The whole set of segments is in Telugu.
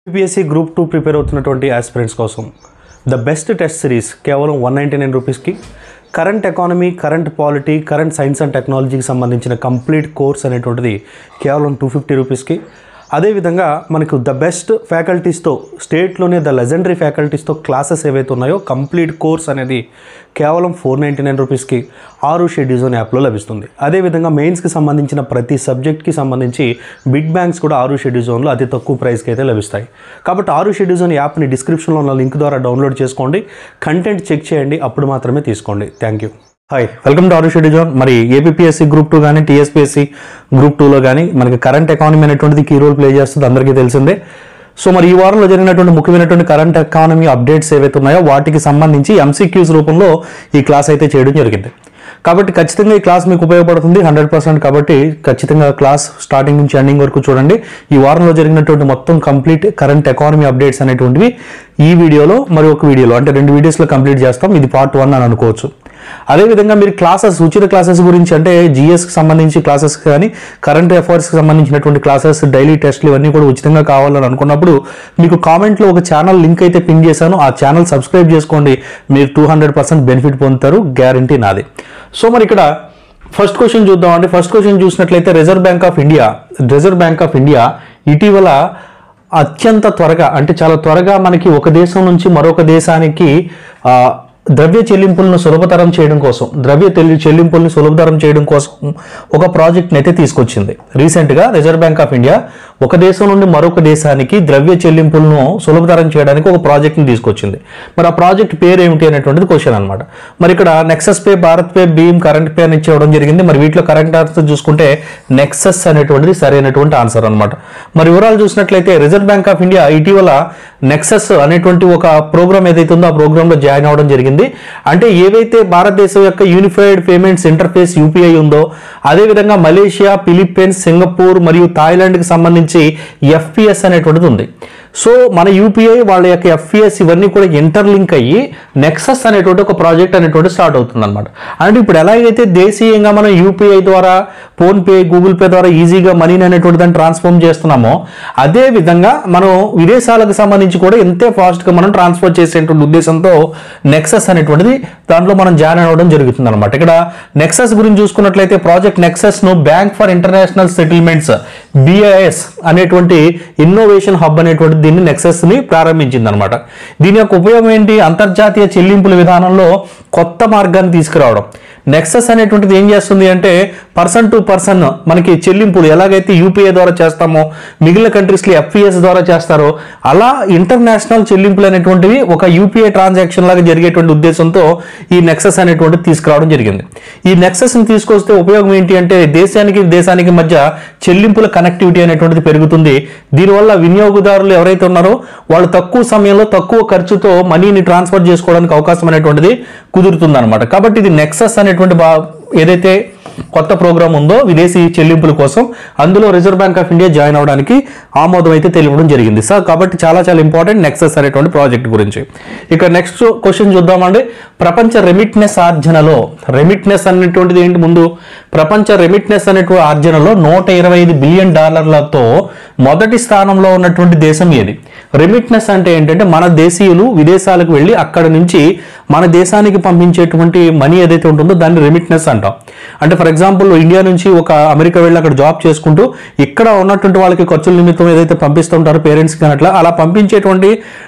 యూపీఎస్సీ గ్రూప్ 2 ప్రిపేర్ అవుతున్నటువంటి ఆస్పిరెంట్స్ కోసం ద బెస్ట్ టెస్ట్ సిరీస్ కేవలం 199 రూపీస్కి current economy, current polity, current science and టెక్నాలజీకి సంబంధించిన కంప్లీట్ కోర్స్ అనేటువంటిది కేవలం 250 రూపీస్కి. అదేవిధంగా మనకు ద బెస్ట్ ఫ్యాకల్టీస్తో స్టేట్లోనే ద లెజెండరీ ఫ్యాకల్టీస్తో క్లాసెస్ ఏవైతే ఉన్నాయో కంప్లీట్ కోర్స్ అనేది కేవలం 499 రూపీస్కి ఆరుషి ఎడ్యుజోన్ యాప్లో లభిస్తుంది. అదేవిధంగా మెయిన్స్కి సంబంధించిన ప్రతి సబ్జెక్ట్కి సంబంధించి బిగ్ బ్యాంక్స్ కూడా ఆరుషి ఎడ్యుజోన్లో అతి తక్కువ ప్రైస్కి అయితే లభిస్తాయి. కాబట్టి ఆరుషి ఎడ్యుజోన్ యాప్ని డిస్క్రిప్షన్లో ఉన్న లింక్ ద్వారా డౌన్లోడ్ చేసుకోండి, కంటెంట్ చెక్ చేయండి, అప్పుడు మాత్రమే తీసుకోండి. Thank you. Hi, welcome to Arushi Eduzone. మరి ఏపీఎస్సీ గ్రూప్ 2 కానీ టీఎస్పీఎస్సీ గ్రూప్ 2లో కానీ మనకి కరెంట్ ఎకానమీ అనేటువంటిది కీ రోల్ ప్లే చేస్తుంది, అందరికీ తెలిసిందే. సో మరి ఈ వారంలో జరిగినటువంటి ముఖ్యమైనటువంటి కరెంట్ ఎకానమీ అప్డేట్స్ ఏవైతే ఉన్నాయో వాటికి సంబంధించి ఎంసీక్యూస్ రూపంలో ఈ క్లాస్ అయితే చేయడం జరిగింది. కాబట్టి ఖచ్చితంగా ఈ క్లాస్ మీకు ఉపయోగపడుతుంది 100%. కాబట్టి ఖచ్చితంగా క్లాస్ స్టార్టింగ్ నుంచి ఎండింగ్ వరకు చూడండి. ఈ వారంలో జరిగినటువంటి మొత్తం కంప్లీట్ కరెంట్ ఎకానమీ అప్డేట్స్ అనేటువంటివి ఈ వీడియోలో మరి ఒక వీడియోలో అంటే 2 వీడియోస్లో కంప్లీట్ చేస్తాం. ఇది పార్ట్ 1 అని అనుకోవచ్చు. అదేవిధంగా మీరు క్లాసెస్, ఉచిత క్లాసెస్ గురించి అంటే జిఎస్కి సంబంధించి క్లాసెస్ కానీ కరెంట్ అఫైర్స్కి సంబంధించినటువంటి క్లాసెస్, డైలీ టెస్ట్లు ఇవన్నీ కూడా ఉచితంగా కావాలని అనుకున్నప్పుడు మీకు కామెంట్లో ఒక ఛానల్ లింక్ అయితే పిన్ చేశాను. ఆ ఛానల్ సబ్స్క్రైబ్ చేసుకోండి, మీరు 200% బెనిఫిట్ పొందుతారు, గ్యారంటీ నాది. సో మరి ఇక్కడ ఫస్ట్ క్వశ్చన్ చూద్దామండి. ఫస్ట్ క్వశ్చన్ చూసినట్లయితే రిజర్వ్ బ్యాంక్ ఆఫ్ ఇండియా ఇటీవల అత్యంత త్వరగా అంటే చాలా త్వరగా మనకి ఒక దేశం నుంచి మరొక దేశానికి ద్రవ్య చెల్లింపులను సులభతరం చేయడం కోసం ఒక ప్రాజెక్ట్ని అయితే తీసుకొచ్చింది. రీసెంట్గా రిజర్వ్ బ్యాంక్ ఆఫ్ ఇండియా ఒక దేశం నుండి మరొక దేశానికి ద్రవ్య చెల్లింపులను సులభతరం చేయడానికి ఒక ప్రాజెక్ట్ని తీసుకొచ్చింది. మరి ఆ ప్రాజెక్ట్ పేరు ఏమిటి అనేటువంటిది క్వశ్చన్ అనమాట. మరి ఇక్కడ Nexus pay, Bharat pay, Bhim, current pay అని ఇవ్వడం జరిగింది. మరి వీటిలో కరెంట్ ఆన్సర్ చూసుకుంటే నెక్సస్ అనేటువంటిది సరైనటువంటి ఆన్సర్ అనమాట. మరి వివరాలు చూసినట్లయితే రిజర్వ్ బ్యాంక్ ఆఫ్ ఇండియా ఇటీవల నెక్సస్ అనేటువంటి ఒక ప్రోగ్రామ్ ఏదైతే ఉందో ఆ ప్రోగ్రాంలో జాయిన్ అవ్వడం జరిగింది. అంటే ఏవైతే భారతదేశం యొక్క యూనిఫైడ్ పేమెంట్స్ ఇంటర్ఫేస్ యూపీఐ ఉందో అదేవిధంగా మలేషియా, ఫిలిప్పీన్స్, సింగపూర్ మరియు థాయిలాండ్కి సంబంధించి ఎఫ్పిఎస్ అనేటువంటిది ఉంది. సో మన యూపీఐ వాళ్ళ యొక్క ఎఫ్పిఎస్ ఇవన్నీ కూడా ఇంటర్లింక్ అయ్యి నెక్సస్ అనేటువంటి ఒక ప్రాజెక్ట్ అనేటువంటి స్టార్ట్ అవుతుంది అనమాట. అంటే ఇప్పుడు ఎలాగైతే దేశీయంగా మనం యూపీఐ ద్వారా, ఫోన్పే, గూగుల్ పే ద్వారా ఈజీగా మనీని అనేటువంటి దాన్ని ట్రాన్స్ఫర్ చేస్తున్నామో అదే విధంగా మనం విదేశాలకు సంబంధించి కూడా ఎంతే ఫాస్ట్గా మనం ట్రాన్స్ఫర్ చేసేటువంటి ఉద్దేశంతో నెక్సస్ అనేటువంటిది దాంట్లో మనం జాయిన్ అవ్వడం జరుగుతుంది అనమాట. ఇక్కడ నెక్సస్ గురించి చూసుకున్నట్లయితే ప్రాజెక్ట్ నెక్సస్ ను Bank for International Settlements BIS అనేటువంటి ఇన్నోవేషన్ హబ్ అనేటువంటి దీన్ని నెక్సస్ ని ప్రారంభించింది అనమాట. దీని యొక్క ఉపయోగం ఏంటి? అంతర్జాతీయ చెల్లింపుల విధానంలో కొత్త మార్గాన్ని తీసుకురావడం. నెక్సస్ అనేటువంటిది ఏం చేస్తుంది అంటే పర్సన్ టు పర్సన్ మనకి చెల్లింపులు ఎలాగైతే యూపీఐ ద్వారా చేస్తామో మిగిలిన కంట్రీస్లో ఎఫ్పిఎస్ ద్వారా చేస్తారో అలా ఇంటర్నేషనల్ చెల్లింపులు అనేటువంటివి ఒక యూపీఐ ట్రాన్సాక్షన్ లాగా జరిగేటువంటి ఉద్దేశంతో ఈ నెక్సస్ అనేటువంటిది తీసుకురావడం జరిగింది. ఈ నెక్సస్ని తీసుకొస్తే ఉపయోగం ఏంటి అంటే దేశానికి మధ్య చెల్లింపుల కనెక్టివిటీ అనేటువంటిది పెరుగుతుంది. దీనివల్ల వినియోగదారులు ఎవరైతే ఉన్నారో వాళ్ళు తక్కువ సమయంలో తక్కువ ఖర్చుతో మనీని ట్రాన్స్ఫర్ చేసుకోవడానికి అవకాశం అనేటువంటిది కుదురుతుంది అనమాట. కాబట్టి ఇది నెక్సస్ అనేటువంటి ఏదైతే కొత్త ప్రోగ్రామ్ ఉందో విదేశీ చెల్లింపుల కోసం అందులో Reserve Bank of India join అవడానికి ఆమోదం అయితే తెలియడం జరిగింది సార్. కాబట్టి చాలా ఇంపార్టెంట్ నెక్సస్ అనేటువంటి ప్రాజెక్ట్ గురించి. ఇక నెక్స్ట్ క్వశ్చన్ చూద్దామండి. ప్రపంచ రెమిట్నెస్ ఆర్జనలో రెమిట్నెస్ అనేటువంటిది ఏంటి? ముందు ప్రపంచ రెమిట్నెస్ అనేటువంటి ఆర్జనలో $125 బిలియన్ మొదటి స్థానంలో ఉన్నటువంటి దేశం ఏది? రెమిట్నెస్ అంటే ఏంటంటే మన దేశీయులు విదేశాలకు వెళ్ళి అక్కడ నుంచి మన దేశానికి పంపించేటువంటి మనీ ఏదైతే ఉంటుందో దాన్ని రెమిట్నెస్ అంటాం. అంటే ఫర్ ఎగ్జాంపుల్ ఇండియా నుంచి ఒక అమెరికా వెళ్ళి అక్కడ జాబ్ చేసుకుంటూ ఇక్కడ ఉన్నటువంటి వాళ్ళకి ఖర్చుల నిమిత్తం ఏదైతే పంపిస్తుంటారో పేరెంట్స్ కానీ అలా పంపించేటువంటి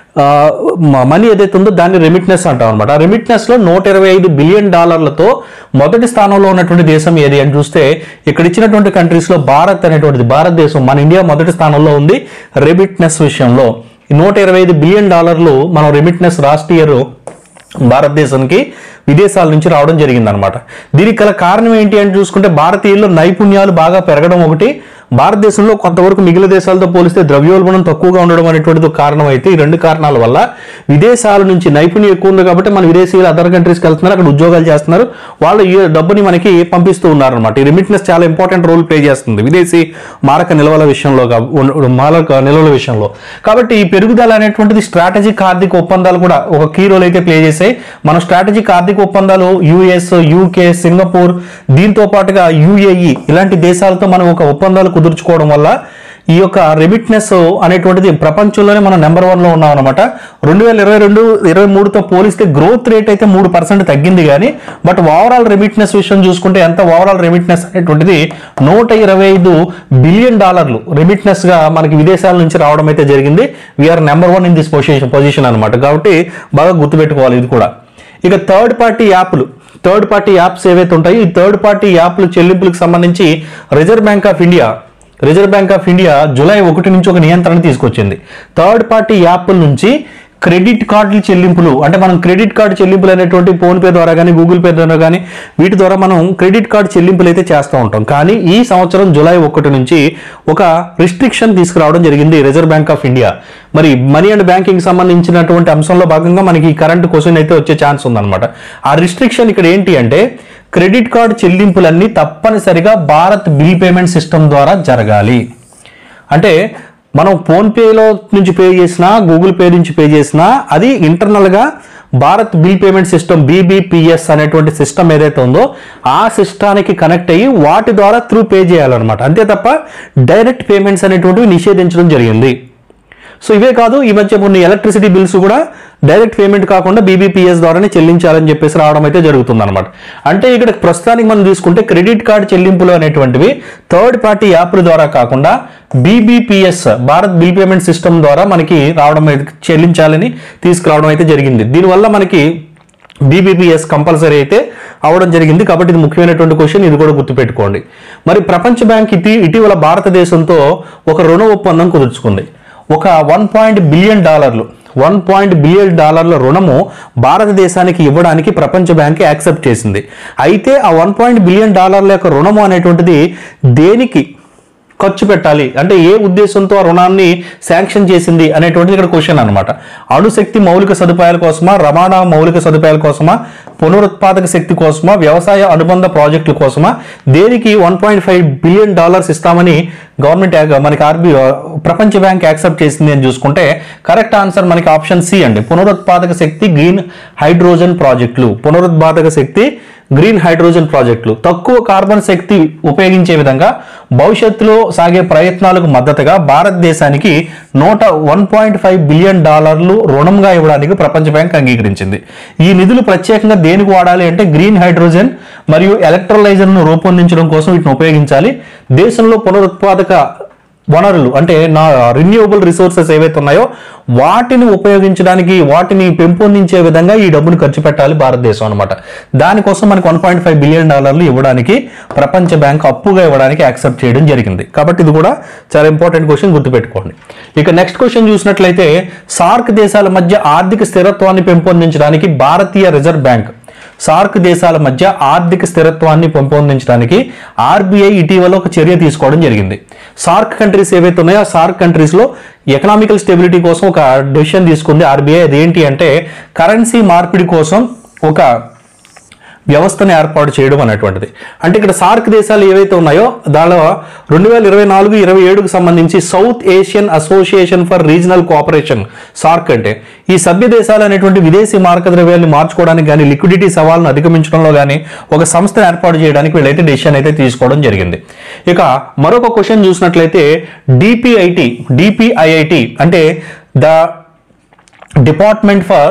మనీ ఏదైతే ఉందో దాన్ని రెమిట్నెస్ అంటాం అనమాట. ఆ రెమిట్నెస్ లో $125 బిలియన్ మొదటి స్థానంలో ఉన్నటువంటి దేశం ఏది అని చూస్తే ఇక్కడ ఇచ్చినటువంటి కంట్రీస్ లో భారతదేశం మన ఇండియా మొదటి స్థానంలో ఉంది రెమిట్నెస్ విషయంలో. $125 బిలియన్ మనం రెమిట్నెస్ లాస్ట్ ఇయర్ భారతదేశానికి విదేశాల నుంచి రావడం జరిగింది అనమాట. దీనికి గల కారణం ఏంటి అని చూసుకుంటే భారతీయుల్లో నైపుణ్యాలు బాగా పెరగడం ఒకటి, భారతదేశంలో కొంతవరకు మిగిలిన దేశాలతో పోలిస్తే ద్రవ్యోల్బణం తక్కువగా ఉండడం అనేటువంటిది కారణం. అయితే ఈ 2 కారణాల వల్ల విదేశాల నుంచి నైపుణ్యం ఎక్కువ ఉంది కాబట్టి మన విదేశీయులు అదర్ కంట్రీస్కి వెళ్తున్నారు, అక్కడ ఉద్యోగాలు చేస్తున్నారు, వాళ్ళు ఈ డబ్బుని మనకి పంపిస్తూ ఉన్నారు అనమాట. ఈ రెమిట్నెస్ చాలా ఇంపార్టెంట్ రోల్ ప్లే చేస్తుంది విదేశీ మారక నిల్వల విషయంలో. కాబట్టి ఈ పెరుగుదల అనేటువంటిది స్ట్రాటజిక్ ఆర్థిక ఒప్పందాలు కూడా ఒక కీ రోల్ అయితే ప్లే చేసాయి. మన స్ట్రాటజిక్ ఆర్థిక ఒప్పందాలు యుఎస్, యూకే, సింగపూర్, దీంతో పాటుగా UAE ఇలాంటి దేశాలతో మనం ఒక ఒప్పందాలు కుదుర్చుకోవడం వల్ల ఈ యొక్క రెమిట్నెస్ అనేటువంటిది ప్రపంచంలోనే మనం నెంబర్ 1లో ఉన్నాం అనమాట. 2022-23తో పోలిస్తే గ్రోత్ రేట్ అయితే 3% తగ్గింది కానీ బట్ ఓవరాల్ రెమిట్నెస్ విషయం చూసుకుంటే ఎంత ఓవరాల్ రెమిట్నెస్ అనేటువంటిది $125 బిలియన్ రెమిట్నెస్ గా మనకి విదేశాల నుంచి రావడం అయితే జరిగింది. వీఆర్ నెంబర్ 1 ఇన్ దిస్ పొజిషన్ అనమాట. కాబట్టి బాగా గుర్తుపెట్టుకోవాలి ఇది కూడా. ఇక థర్డ్ పార్టీ యాప్స్ ఏవైతే ఉంటాయో ఈ థర్డ్ పార్టీ యాప్లు చెల్లింపులకు సంబంధించి Reserve Bank of India July 1 నుంచి ఒక నియంత్రణ తీసుకొచ్చింది. థర్డ్ పార్టీ యాప్ల నుంచి క్రెడిట్ కార్డుల చెల్లింపులు, అంటే మనం క్రెడిట్ కార్డు చెల్లింపులు అనేటువంటి ఫోన్పే ద్వారా కానీ గూగుల్ పే ద్వారా కానీ వీటి ద్వారా మనం క్రెడిట్ కార్డు చెల్లింపులు అయితే చేస్తూ ఉంటాం. కానీ ఈ సంవత్సరం జూలై 1 నుంచి ఒక రిస్ట్రిక్షన్ తీసుకురావడం జరిగింది రిజర్వ్ బ్యాంక్ ఆఫ్ ఇండియా. మరి మనీ అండ్ బ్యాంకింగ్ సంబంధించినటువంటి అంశంలో భాగంగా మనకి కరెంట్ క్వశ్చన్ అయితే వచ్చే ఛాన్స్ ఉందన్నమాట. ఆ రిస్ట్రిక్షన్ ఇక్కడ ఏంటి అంటే క్రెడిట్ కార్డు చెల్లింపులన్నీ తప్పనిసరిగా భారత్ బిల్ పేమెంట్ సిస్టమ్ ద్వారా జరగాలి. అంటే మనం ఫోన్పేలో నుంచి పే చేసినా గూగుల్ పే నుంచి పే చేసినా అది ఇంటర్నల్గా Bharat bill payment system BBPS అనేటువంటి సిస్టమ్ ఏదైతే ఉందో ఆ సిస్టానికి కనెక్ట్ అయ్యి వాటి ద్వారా త్రూ పే చేయాలన్నమాట. అంతే తప్ప డైరెక్ట్ పేమెంట్స్ అనేటువంటివి నిషేధించడం జరిగింది. సో ఇవే కాదు, ఈ మధ్య కొన్ని ఎలక్ట్రిసిటీ బిల్స్ కూడా డైరెక్ట్ పేమెంట్ కాకుండా BBPS ద్వారానే చెల్లించాలని చెప్పేసి రావడం అయితే జరుగుతుంది అనమాట. అంటే ఇక్కడ ప్రస్తుతానికి మనం తీసుకుంటే క్రెడిట్ కార్డు చెల్లింపులు అనేటువంటివి థర్డ్ పార్టీ యాప్ల ద్వారా కాకుండా BBPS Bharat bill payment system ద్వారా మనకి రావడం చెల్లించాలని తీసుకురావడం అయితే జరిగింది. దీనివల్ల మనకి BBPS కంపల్సరీ అయితే అవడం జరిగింది. కాబట్టి ఇది ముఖ్యమైనటువంటి క్వశ్చన్, ఇది కూడా గుర్తుపెట్టుకోండి. మరి ప్రపంచ బ్యాంక్ ఇటీవల భారతదేశంతో ఒక రుణ ఒప్పందం కుదుర్చుకుంది. ఒక $1 బిలియన్ రుణము భారతదేశానికి ఇవ్వడానికి ప్రపంచ బ్యాంక్ యాక్సెప్ట్ చేసింది. అయితే ఆ $1 బిలియన్ యొక్క రుణము అనేటువంటిది దేనికి ఖర్చు పెట్టాలి అంటే ఏ ఉద్దేశంతో ఆ రుణాన్ని శాంక్షన్ చేసింది అనేటువంటిది ఇక్కడ క్వశ్చన్ అనమాట. అణుశక్తి మౌలిక సదుపాయాల కోసమా, రవాణా మౌలిక సదుపాయాల కోసమా, పునరుత్పాదక శక్తి కోసమా, వ్యవసాయ అనుబంధ ప్రాజెక్టుల కోసమా, దేనికి $1.5 బిలియన్ ఇస్తామని గవర్నమెంట్ మనకి ప్రపంచ బ్యాంక్ యాక్సెప్ట్ చేసింది అని చూసుకుంటే కరెక్ట్ ఆన్సర్ మనకి ఆప్షన్ సి అండి. పునరుత్పాదక శక్తి గ్రీన్ హైడ్రోజన్ ప్రాజెక్టులు తక్కువ కార్బన్ శక్తి ఉపయోగించే విధంగా భవిష్యత్తులో సాగే ప్రయత్నాలకు మద్దతుగా భారతదేశానికి $1.5 బిలియన్ రుణంగా ఇవ్వడానికి ప్రపంచ బ్యాంక్ అంగీకరించింది. ఈ నిధులు ప్రత్యేకంగా దేనికి వాడాలి అంటే గ్రీన్ హైడ్రోజన్ మరియు ఎలక్ట్రోలైజర్ను రూపొందించడం కోసం వీటిని ఉపయోగించాలి. దేశంలో పునరుత్పాదక వనరులు అంటే రిన్యూవబుల్ రిసోర్సెస్ ఏవైతే ఉన్నాయో వాటిని ఉపయోగించడానికి, వాటిని పెంపొందించే విధంగా ఈ డబ్బును ఖర్చు పెట్టాలి భారతదేశం అనమాట. దానికోసం మనకు $1.5 బిలియన్ ఇవ్వడానికి ప్రపంచ బ్యాంక్ అప్పుగా ఇవ్వడానికి యాక్సెప్ట్ చేయడం జరిగింది. కాబట్టి ఇది కూడా చాలా ఇంపార్టెంట్ క్వశ్చన్, గుర్తుపెట్టుకోండి. ఇక నెక్స్ట్ క్వశ్చన్ చూసినట్లయితే సార్క్ దేశాల మధ్య ఆర్థిక స్థిరత్వాన్ని పెంపొందించడానికి భారతీయ రిజర్వ్ బ్యాంక్ RBI ఇటీవల ఒక చర్య తీసుకోవడం జరిగింది. సార్క్ కంట్రీస్ ఏవైతే ఉన్నాయో ఆ సార్క్ కంట్రీస్ లో ఎకనామికల్ స్టెబిలిటీ కోసం ఒక డెసిషన్ తీసుకుంది RBI. అదేంటి అంటే కరెన్సీ మార్పిడి కోసం ఒక వ్యవస్థను ఏర్పాటు చేయడం అనేటువంటిది. అంటే ఇక్కడ సార్క్ దేశాలు ఏవైతే ఉన్నాయో దానిలో 2024-27కు సంబంధించి South Asian Association for Regional Cooperation SAARC అంటే ఈ సభ్య దేశాలు అనేటువంటి విదేశీ మారక ద్రవ్యాన్ని మార్చుకోవడానికి కానీ లిక్విడిటీ సవాళ్ళను అధిగమించడంలో కానీ ఒక సంస్థను ఏర్పాటు చేయడానికి వీళ్ళైతే డెసిషన్ అయితే తీసుకోవడం జరిగింది. ఇక మరొక క్వశ్చన్ చూసినట్లయితే DPIIT అంటే the department for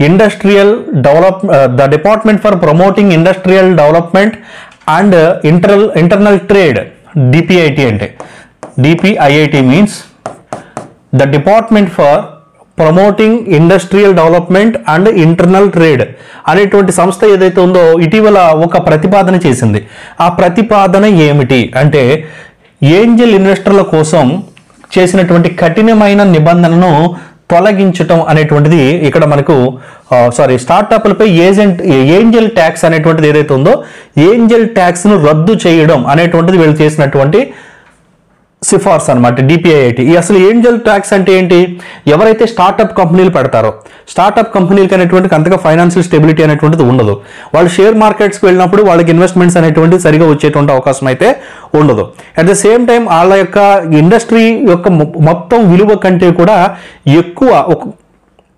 Department for Promoting Industrial Development and Internal Trade, DPIIT అంటే DPIIT means the Department for Promoting Industrial Development and Internal Trade అనేటువంటి సంస్థ ఏదైతే ఉందో ఇటీవల ఒక ప్రతిపాదన చేసింది. ఆ ప్రతిపాదన ఏమిటి అంటే ఏంజల్ ఇన్వెస్టర్ల కోసం చేసినటువంటి కఠినమైన నిబంధనను తొలగించటం అనేటువంటిది ఇక్కడ మనకు స్టార్టప్లపై ఏంజల్ ట్యాక్స్ అనేటువంటిది ఏదైతే ఉందో ఏంజల్ ట్యాక్స్ ను రద్దు చేయడం అనేటువంటిది వీళ్ళు చేసినటువంటి సిఫార్సు అనమాట DPIIT. అసలు ఏంజల్ ట్యాక్స్ అంటే ఏంటి? ఎవరైతే స్టార్టప్ కంపెనీలు పెడతారో స్టార్టప్ కంపెనీలకి అనేటువంటి అంతగా ఫైనాన్షియల్ స్టెబిలిటీ అనేటువంటిది ఉండదు. వాళ్ళు షేర్ మార్కెట్స్కి వెళ్ళినప్పుడు వాళ్ళకి ఇన్వెస్ట్మెంట్స్ అనేటువంటి సరిగా వచ్చేటువంటి అవకాశం అయితే ఉండదు. అట్ ద సేమ్ టైం వాళ్ళ యొక్క ఇండస్ట్రీ యొక్క మొత్తం విలువ కంటే కూడా ఎక్కువ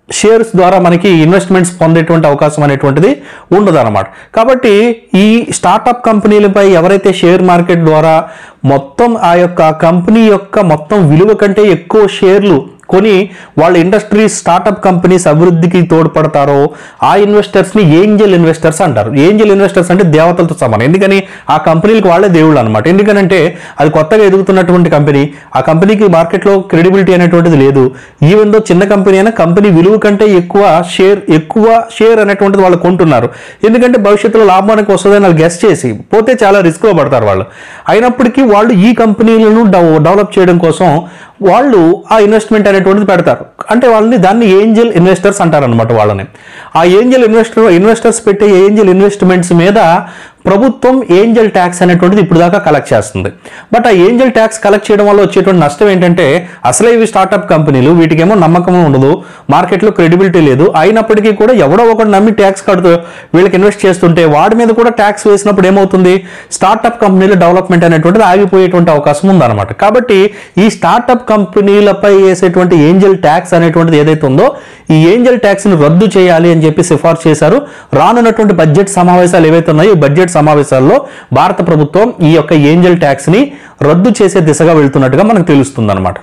షేర్స్ ద్వారా మనకి ఇన్వెస్ట్మెంట్స్ పొందేటువంటి అవకాశం అనేటువంటిది ఉండదు అనమాట. కాబట్టి ఈ స్టార్టప్ కంపెనీలపై ఎవరైతే షేర్ మార్కెట్ ద్వారా మొత్తం ఆ యొక్క కంపెనీ యొక్క మొత్తం విలువ కంటే ఎక్కువ షేర్లు కొని వాళ్ళ ఇండస్ట్రీస్ స్టార్టప్ కంపెనీస్ అభివృద్ధికి తోడ్పడతారో ఆ ఇన్వెస్టర్స్ని ఏంజల్ ఇన్వెస్టర్స్ అంటారు. ఏంజల్ ఇన్వెస్టర్స్ అంటే దేవతలతో సమానం. ఎందుకని ఆ కంపెనీలకు వాళ్ళే దేవుళ్ళు అనమాట. ఎందుకనంటే అది కొత్తగా ఎదుగుతున్నటువంటి కంపెనీ, ఆ కంపెనీకి మార్కెట్లో క్రెడిబిలిటీ అనేటువంటిది లేదు. ఈవెన్ దో చిన్న కంపెనీ అయినా కంపెనీ విలువ కంటే ఎక్కువ షేర్ అనేటువంటిది వాళ్ళు కొంటున్నారు. ఎందుకంటే భవిష్యత్తులో లాభానికి వస్తుందని వాళ్ళు గెస్ చేసి పోతే చాలా రిస్క్లో పడతారు వాళ్ళు. అయినప్పటికీ వాళ్ళు ఈ కంపెనీలను డెవలప్ చేయడం కోసం వాళ్ళు ఆ ఇన్వెస్ట్మెంట్ అనేటువంటిది పెడతారు. అంటే వాళ్ళని దాన్ని ఏంజల్ ఇన్వెస్టర్స్ అంటారనమాట. వాళ్ళని ఆ ఏంజల్ ఇన్వెస్టర్స్ పెట్టే ఏంజల్ ఇన్వెస్ట్మెంట్స్ మీద ప్రభుత్వం ఏంజల్ ట్యాక్స్ అనేటువంటిది ఇప్పుడు దాకా కలెక్ట్ చేస్తుంది. బట్ ఆ ఏంజల్ ట్యాక్స్ కలెక్ట్ చేయడం వల్ల వచ్చేటువంటి నష్టం ఏంటంటే అసలే ఇవి స్టార్టప్ కంపెనీలు, వీటికేమో నమ్మకం ఉండదు, మార్కెట్లో క్రెడిబిలిటీ లేదు. అయినప్పటికీ కూడా ఎవడో ఒకటి నమ్మి ట్యాక్స్ కడుతూ వీళ్ళకి ఇన్వెస్ట్ చేస్తుంటే వాడి మీద కూడా ట్యాక్స్ వేసినప్పుడు ఏమవుతుంది, స్టార్టప్ కంపెనీల డెవలప్మెంట్ అనేటువంటిది ఆగిపోయేటువంటి అవకాశం ఉందన్నమాట. కాబట్టి ఈ స్టార్టప్ కంపెనీలపై వేసేటువంటి ఏంజల్ ట్యాక్స్ అనేటువంటిది ఏదైతే ఉందో ఈ ఏంజల్ ట్యాక్స్ని రద్దు చేయాలి అని చెప్పి సిఫార్సు చేశారు. రానున్నటువంటి బడ్జెట్ సమావేశాలు ఏవైతే ఉన్నాయో ఈ బడ్జెట్ సమావేశాల్లో భారత ప్రభుత్వం ఈ యొక్క ఏంజల్ ట్యాక్స్ ని రద్దు చేసే దిశగా వెళ్తున్నట్టుగా మనకు తెలుస్తుంది అనమాట.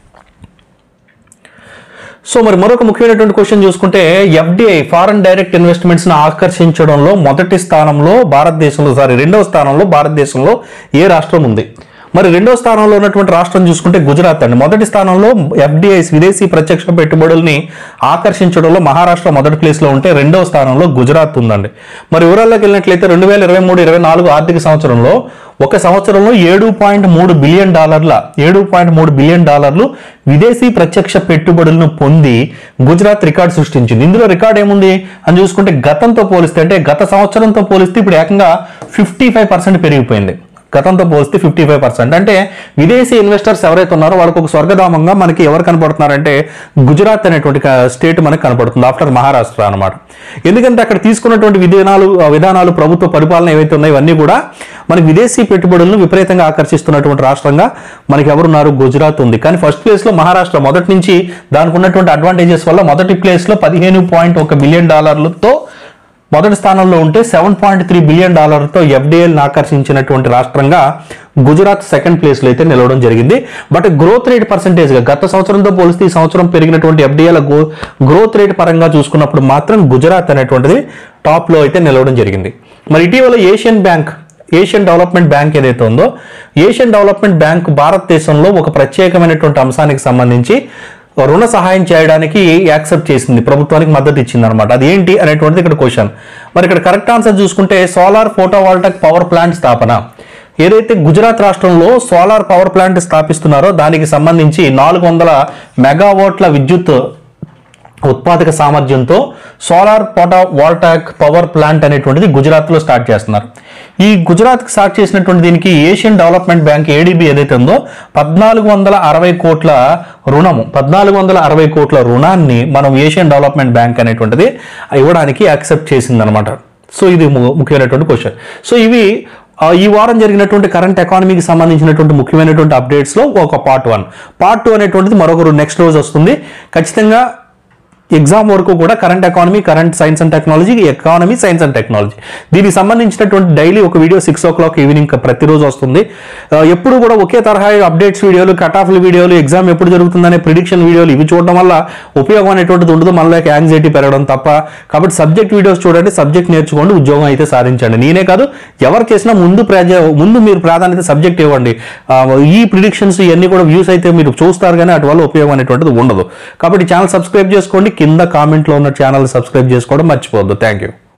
సో మరి మరొక ముఖ్యమైనటువంటి క్వశ్చన్ చూసుకుంటే ఎఫ్డిఐ ఫారెన్ డైరెక్ట్ ఇన్వెస్ట్మెంట్స్ ని ఆకర్షించడంలో రెండవ స్థానంలో భారతదేశంలో ఏ రాష్ట్రం ఉంది? మరి రెండో స్థానంలో ఉన్నటువంటి రాష్ట్రం చూసుకుంటే గుజరాత్ అండి. మొదటి స్థానంలో ఎఫ్డిఐస్ విదేశీ ప్రత్యక్ష పెట్టుబడుల్ని ఆకర్షించడంలో మహారాష్ట్ర మొదటి ప్లేస్లో ఉంటే రెండవ స్థానంలో గుజరాత్ ఉందండి. మరి వివరాల్లోకి వెళ్ళినట్లయితే 2023-24 ఆర్థిక సంవత్సరంలో ఒక సంవత్సరంలో $7.3 బిలియన్ విదేశీ ప్రత్యక్ష పెట్టుబడులను పొంది గుజరాత్ రికార్డు సృష్టించింది. ఇందులో రికార్డు ఏముంది అని చూసుకుంటే గతంతో పోలిస్తే అంటే గత సంవత్సరంతో పోలిస్తే ఇప్పుడు ఏకంగా 55% పెరిగిపోయింది. గతంతో పోలిస్తే 55%. అంటే విదేశీ ఇన్వెస్టర్స్ ఎవరైతే ఉన్నారో వాళ్ళకి ఒక స్వర్గధామంగా మనకి ఎవరు కనపడుతున్నారంటే గుజరాత్ అనేటువంటి స్టేట్ మనకి కనపడుతుంది ఆఫ్టర్ మహారాష్ట్ర అనమాట. ఎందుకంటే అక్కడ తీసుకున్నటువంటి విధానాలు ప్రభుత్వ పరిపాలన ఏవైతే ఉన్నాయో ఇవన్నీ కూడా మనకి విదేశీ పెట్టుబడులను విపరీతంగా ఆకర్షిస్తున్నటువంటి రాష్ట్రంగా మనకి ఎవరున్నారు, గుజరాత్ ఉంది. కానీ ఫస్ట్ ప్లేస్లో మహారాష్ట్ర మొదటి నుంచి దానికి ఉన్నటువంటి అడ్వాంటేజెస్ వల్ల మొదటి ప్లేస్లో $15.1 బిలియన్ మొదటి స్థానంలో ఉంటే $7.3 బిలియన్ ఎఫ్డిఐలను ఆకర్షించినటువంటి రాష్ట్రంగా గుజరాత్ సెకండ్ ప్లేస్లో అయితే నిలవడం జరిగింది. బట్ గ్రోత్ రేట్ పర్సెంటేజ్గా గత సంవత్సరంతో పోలిస్తే ఈ సంవత్సరం పెరిగినటువంటి ఎఫ్డిఐల గ్రోత్ రేట్ పరంగా చూసుకున్నప్పుడు మాత్రం గుజరాత్ అనేటువంటిది టాప్లో అయితే నిలవడం జరిగింది. మరి ఇటీవల ఏషియన్ డెవలప్మెంట్ బ్యాంక్ ఏదైతే ఉందో ఏషియన్ డెవలప్మెంట్ బ్యాంక్ భారతదేశంలో ఒక ప్రత్యేకమైనటువంటి అంశానికి సంబంధించి రుణ సహాయం చేయడానికి యాక్సెప్ట్ చేసింది, ప్రభుత్వానికి మద్దతు ఇచ్చింది అనమాట. అది ఏంటి అనేటువంటిది ఇక్కడ క్వశ్చన్. మరి ఇక్కడ కరెక్ట్ ఆన్సర్ చూసుకుంటే సోలార్ ఫోటోవాల్టాయిక్ పవర్ ప్లాంట్ స్థాపన. ఏదైతే గుజరాత్ రాష్ట్రంలో సోలార్ పవర్ ప్లాంట్ స్థాపిస్తున్నారో దానికి సంబంధించి 400 మెగావాట్ల విద్యుత్ ఉత్పాదక సామర్థ్యంతో సోలార్ ఫోటోవాల్టాయిక్ పవర్ ప్లాంట్ అనేటువంటిది గుజరాత్లో స్టార్ట్ చేస్తున్నారు. ఈ గుజరాత్కి స్టార్ట్ చేసినటువంటి దీనికి ఏషియన్ డెవలప్మెంట్ బ్యాంక్ ఏడీబీ ఏదైతే ఉందో 1460 కోట్ల రుణాన్ని మనం ఏషియన్ డెవలప్మెంట్ బ్యాంక్ అనేటువంటిది ఇవ్వడానికి యాక్సెప్ట్ చేసిందనమాట. సో ఇది ముఖ్యమైనటువంటి క్వశ్చన్. సో ఇవి ఈ వారం జరిగినటువంటి కరెంట్ ఎకానమీకి సంబంధించినటువంటి ముఖ్యమైనటువంటి అప్డేట్స్లో ఒక పార్ట్ 1. పార్ట్ 2 అనేటువంటిది మరొక నెక్స్ట్ రోజు వస్తుంది. ఖచ్చితంగా ఎగ్జామ్ వరకు కూడా current economy, current science and technology, economy, science and technology దీనికి సంబంధించినటువంటి డైలీ ఒక వీడియో 6 o'clock ఈవినింగ్ ప్రతిరోజు వస్తుంది. ఎప్పుడు కూడా ఒకే తరహా అప్డేట్స్ వీడియోలు, కట్ ఆఫ్ల వీడియోలు, ఎగ్జామ్ ఎప్పుడు జరుగుతుందనే ప్రిడిక్షన్ వీడియోలు ఇవి చూడడం వల్ల ఉపయోగం అనేటువంటిది ఉండదు, మనలోకి యాంగ్జైటీ పెరగడం తప్ప. కాబట్టి సబ్జెక్ట్ వీడియోస్ చూడండి, సబ్జెక్ట్ నేర్చుకోండి, ఉద్యోగం అయితే సాధించండి. నేనే కాదు ఎవరు చేసినా ముందు మీరు ప్రాధాన్యత సబ్జెక్ట్ ఇవ్వండి. ఈ ప్రిడిక్షన్స్ ఇవన్నీ కూడా వ్యూస్ అయితే మీరు చూస్తారు కానీ అటు వల్ల ఉపయోగం అనేటువంటిది ఉండదు. కాబట్టి ఛానల్ సబ్స్క్రైబ్ చేసుకోండి, కింద కామెంట్లో ఉన్న ఛానల్ సబ్స్క్రైబ్ చేసుకోవడం మర్చిపోవద్దు. Thank you.